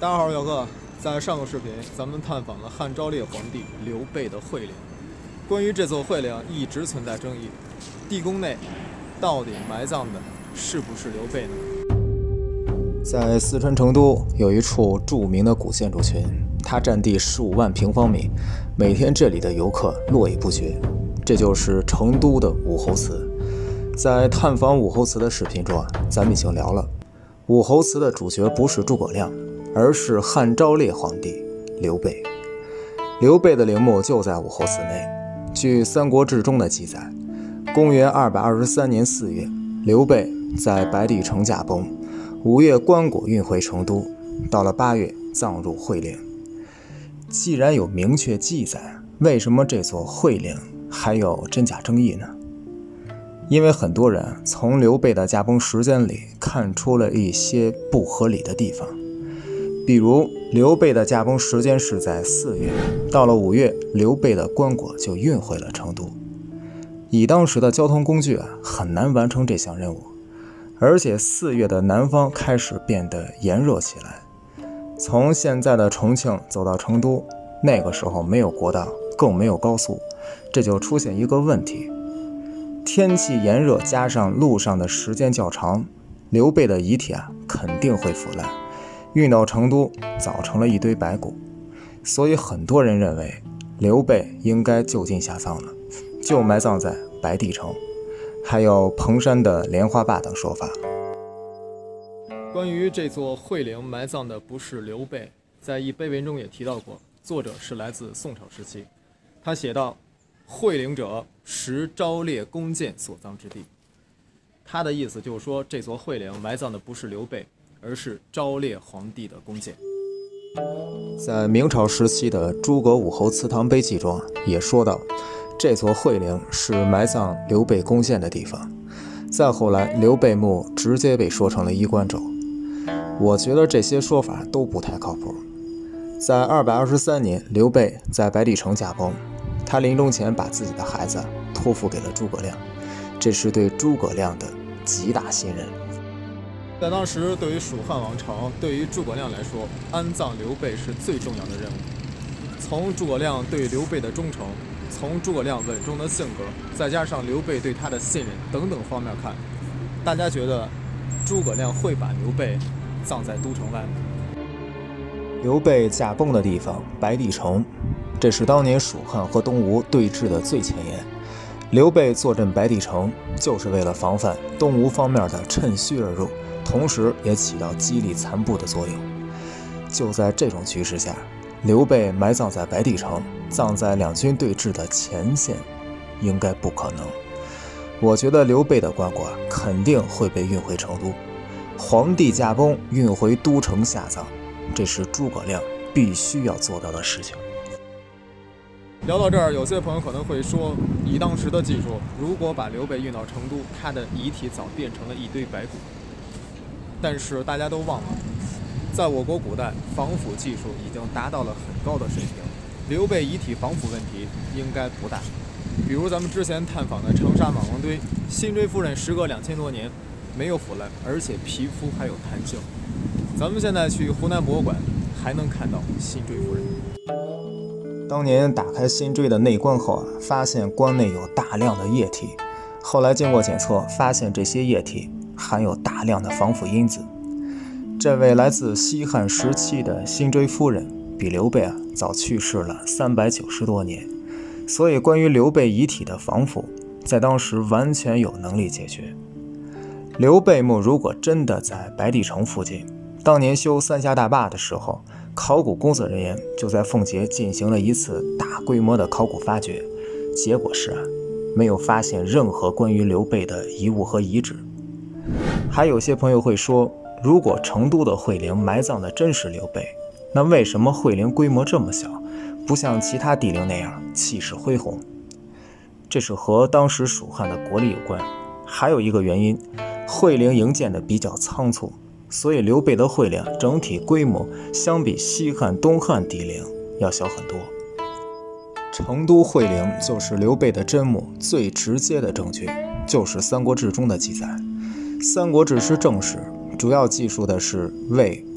大家好，我是小哥。在上个视频，咱们探访了汉昭烈皇帝刘备的会陵。关于这座会陵，一直存在争议，地宫内到底埋葬的是不是刘备呢？ 在四川成都有一处著名的古建筑群，它占地15万平方米，每天这里的游客络绎不绝。这就是成都的武侯祠。在探访武侯祠的视频中咱们已经聊了，武侯祠的主角不是诸葛亮，而是汉昭烈皇帝刘备。刘备的陵墓就在武侯祠内。据《三国志》中的记载，公元223年4月，刘备在白帝城驾崩，5月棺椁运回成都，到了8月葬入会陵。既然有明确记载，为什么这座会陵还有真假争议呢？因为很多人从刘备的驾崩时间里看出了一些不合理的地方，比如刘备的驾崩时间是在4月，到了5月，刘备的棺椁就运回了成都。以当时的交通工具很难完成这项任务，而且4月的南方开始变得炎热起来。从现在的重庆走到成都，那个时候没有国道，更没有高速，这就出现一个问题：天气炎热加上路上的时间较长，刘备的遗体肯定会腐烂，运到成都造成了一堆白骨。所以很多人认为刘备应该就近下葬了，就埋葬在白帝城，还有彭山的莲花坝等说法。 关于这座会陵埋葬的不是刘备，在一碑文中也提到过，作者是来自宋朝时期。他写道：会陵者，实昭烈弓箭所葬之地。他的意思就是说，这座会陵埋葬的不是刘备，而是昭烈皇帝的弓箭。 在明朝时期的《诸葛武侯祠堂碑记》中也说到，这座会陵是埋葬刘备弓箭的地方。再后来，刘备墓直接被说成了衣冠冢。我觉得这些说法都不太靠谱。在223年，刘备在白帝城驾崩，他临终前把自己的孩子托付给了诸葛亮，这是对诸葛亮的极大信任。 在当时，对于蜀汉王朝，对于诸葛亮来说，安葬刘备是最重要的任务。从诸葛亮对刘备的忠诚，从诸葛亮稳重的性格，再加上刘备对他的信任等等方面看，大家觉得诸葛亮会把刘备葬在都城外吗？ 刘备驾崩的地方白帝城，这是当年蜀汉和东吴对峙的最前沿。刘备坐镇白帝城，就是为了防范东吴方面的趁虚而入，同时也起到激励残部的作用。就在这种局势下，刘备埋葬在白帝城，葬在两军对峙的前线，应该不可能。我觉得刘备的棺椁肯定会被运回成都，皇帝驾崩运回都城下葬，这是诸葛亮必须要做到的事情。 聊到这儿，有些朋友可能会说，以当时的技术，如果把刘备运到成都，他的遗体早变成了一堆白骨。但是大家都忘了，在我国古代，防腐技术已经达到了很高的水平，刘备遗体防腐问题应该不大。比如咱们之前探访的长沙马王堆，辛追夫人时隔2000多年没有腐烂，而且皮肤还有弹性。咱们现在去湖南博物馆还能看到辛追夫人。 当年打开辛追的内棺后发现棺内有大量的液体，后来经过检测，发现这些液体含有大量的防腐因子。这位来自西汉时期的辛追夫人，比刘备早去世了390多年，所以关于刘备遗体的防腐，在当时完全有能力解决。刘备墓如果真的在白帝城附近，当年修三峡大坝的时候，考古工作人员就在奉节进行了一次大规模的考古发掘，结果是没有发现任何关于刘备的遗物和遗址。还有些朋友会说，如果成都的会陵埋葬的真是刘备，那为什么会陵规模这么小，不像其他帝陵那样气势恢宏？这是和当时蜀汉的国力有关。还有一个原因，会陵营建的比较仓促，所以刘备的会陵整体规模相比西汉、东汉帝陵要小很多。成都会陵就是刘备的真墓最直接的证据，就是《三国志》中的记载。《三国志》是正史，主要记述的是魏、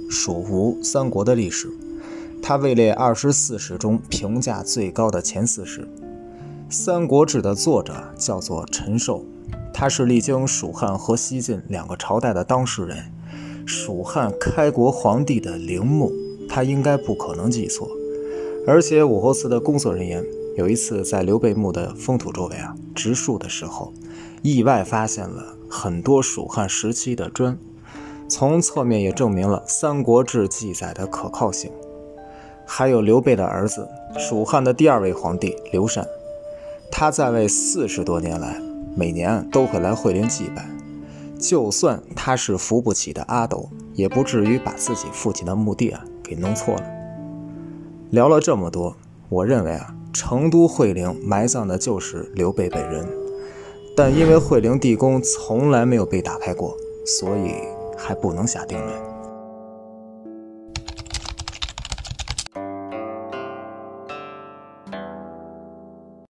蜀吴三国的历史，他位列24史中评价最高的前4史。《三国志》的作者叫做陈寿，他是历经蜀汉和西晋2个朝代的当事人，蜀汉开国皇帝的陵墓，他应该不可能记错。而且武侯祠的工作人员有一次在刘备墓的封土周围植树的时候，意外发现了很多蜀汉时期的砖，从侧面也证明了《三国志》记载的可靠性。还有刘备的儿子，蜀汉的第2位皇帝刘禅，他在位40多年来，每年都会来惠陵祭拜，就算他是扶不起的阿斗，也不至于把自己父亲的墓地给弄错了。聊了这么多，我认为成都惠陵埋葬的就是刘备本人，但因为惠陵地宫从来没有被打开过，所以还不能下定论。